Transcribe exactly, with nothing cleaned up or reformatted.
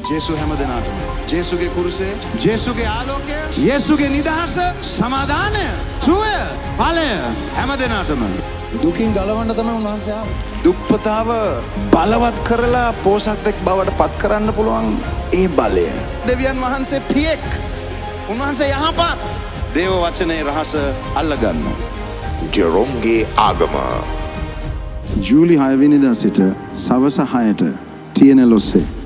ජේසු හැම දෙනාටම ජේසුගේ කුරුසේ ජේසුගේ ආලෝකය යේසුගේ නිදහස සමාදානය සුවය ඵලය හැම දෙනාටම දුකින් ගලවන්න තමයි උන්වහන්සේ ආවේ. දුප්පතාව බලවත් කරලා පෝසත්ෙක් බවට පත් කරන්න පුළුවන් ඒ බලය. දෙවියන් වහන්සේ පියෙක්. උන්වහන්සේ යහපත්. දේව වචනේ රහස අල්ලගන්න. ජෙරොම්ගේ ආගම. ජූලි හය වෙනිදා සිට සවස හයට ටීඑන්එල් ඔස්සේ